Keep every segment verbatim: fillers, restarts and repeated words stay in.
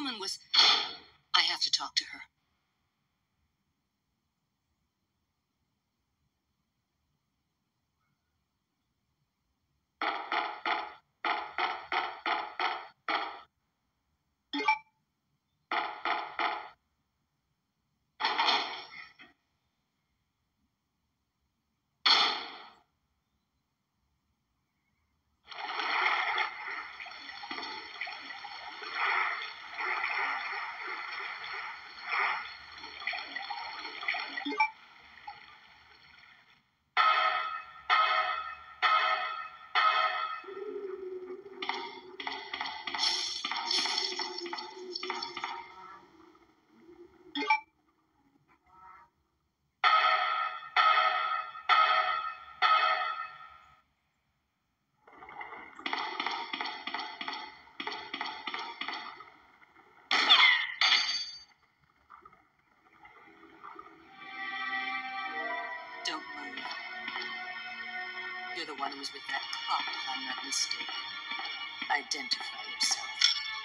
woman was... I have to talk to her. Don't move. You're the one who was with that cop, if I'm not mistaken. Identify yourself.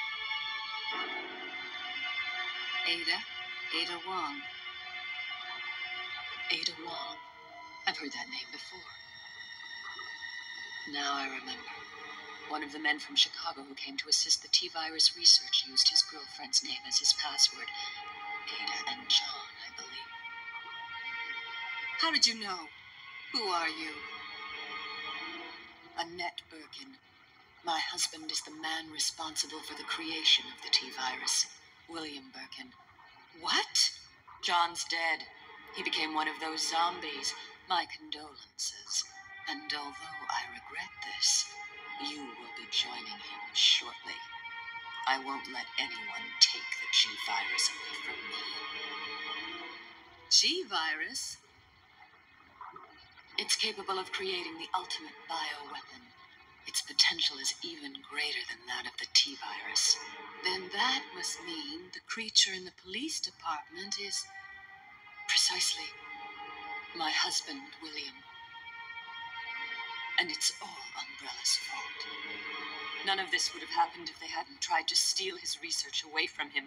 Ada? Ada Wong. Ada Wong. I've heard that name before. Now I remember. One of the men from Chicago who came to assist the T-virus research used his girlfriend's name as his password. Ada and John, I believe. How did you know? Who are you? Annette Birkin. My husband is the man responsible for the creation of the T-virus, William Birkin. What? John's dead. He became one of those zombies. My condolences. And although I regret this, you will be joining him shortly. I won't let anyone take the G-virus away from me. G-virus? It's capable of creating the ultimate bioweapon. Its potential is even greater than that of the T-virus. Then that must mean the creature in the police department is precisely my husband, William. And it's all Umbrella's fault. None of this would have happened if they hadn't tried to steal his research away from him.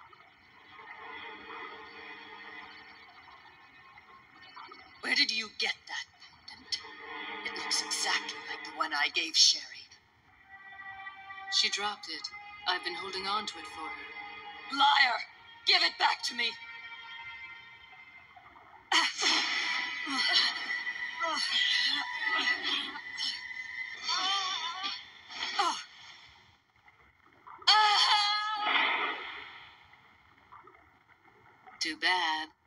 Where did you get that pendant? It looks exactly like the one I gave Sherry. She dropped it. I've been holding on to it for her. Liar! Give it back to me! Too bad.